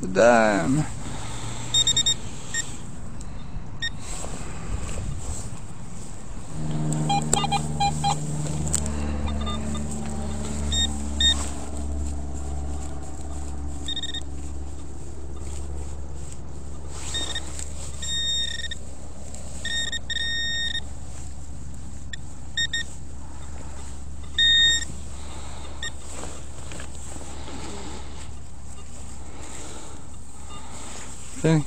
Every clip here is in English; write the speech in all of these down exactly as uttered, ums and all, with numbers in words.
The dime. Thing.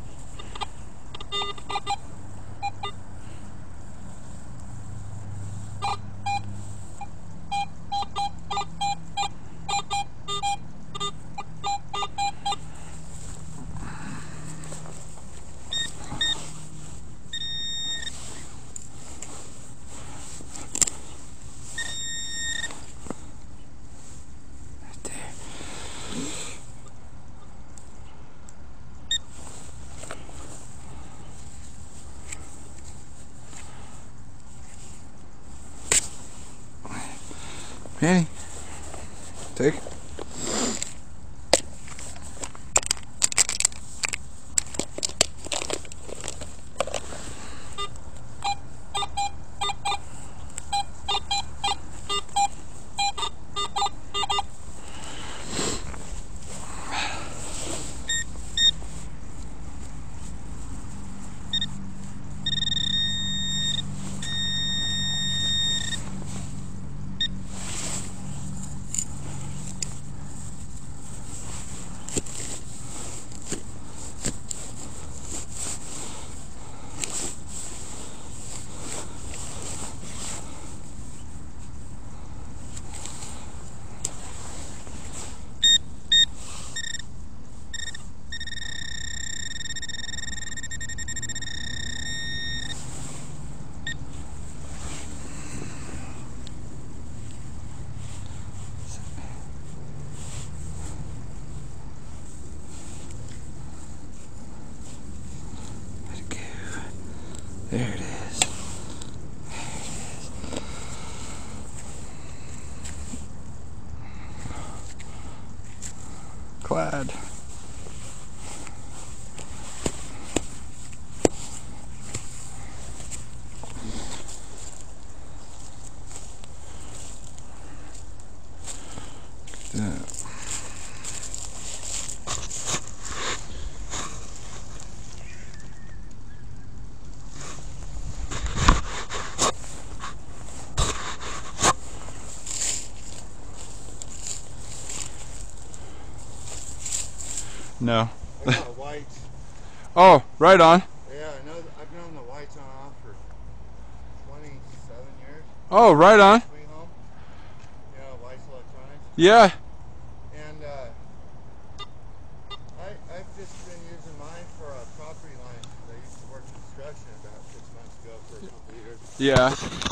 Penny, take it. There it is. There it is. Clyde. Yeah. No. I got a white. Oh, right on. Yeah, I know. I've known the whites on off for twenty-seven years. Oh, right on. Sweet home. You know, White's Electronics. Yeah. And uh, I, I've just been using mine for a property line because I used to work construction about six months ago for a couple of years. Yeah.